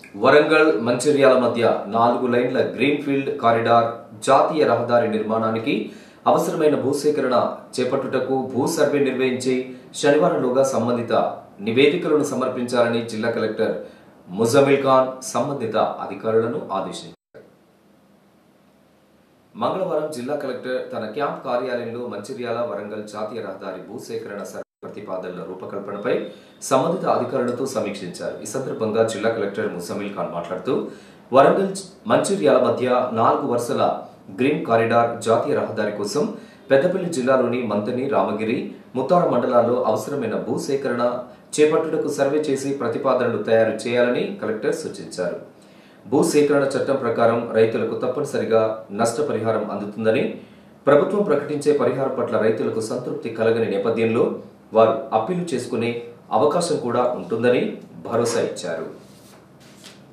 వరంగల్ మంచిర్యాల మధ్య 4 లైన్ల green field corridor జాతీయ రహదారి నిర్మాణానికి అవసరమైన భూసేకరణ చేపట్టుటకు భూ సర్వే నిర్వహించి శనివారంలోగా సంబంధిత నివేదికలను సమర్పించాలని జిల్లా కలెక్టర్ ముజమిల్ ఖాన్ సంబంధిత అధికారులను ఆదేశించారు. మంగళవారం జిల్లా కలెక్టర్ తన క్యాంప్ కార్యాలయంలో మంచిర్యాల వరంగల్ జాతీయ రహదారి భూసేకరణ సర్వే ప్రతిపాదనల రూపకల్పనపై సంబంధిత అధికారులతో సమీక్షించారు. ఈ సందర్భంగా జిల్లా కలెక్టర్ ముజమిల్ ఖాన్ మాట్లాడుతూ వరంగల్ మంచిర్యాల మధ్య 4 వరుసల గ్రీన్ కారిడార్ జాతీయ రహదారి కోసం పెద్దపల్లి జిల్లాలోని మంతని, రామగిరి, ముత్తార మండలాల్లో అవసరమైన భూసేకరణ చేపట్టుటకు సర్వే చేసి ప్రతిపాదనలు తయారు చేయాలని కలెక్టర్ సూచించారు. భూసేకరణ చట్టం ప్రకారం రైతులకు తప్పనిసరిగా నష్టపరిహారం అందుతుందని, ప్రభుత్వం ప్రకటించే పరిహారం పట్ల రైతులకు సంతృప్తి కలగని నేపథ్యంలో వారు అప్పీలు చేసుకునే అవకాశం కూడా ఉంటుందని భరోసా ఇచ్చారు.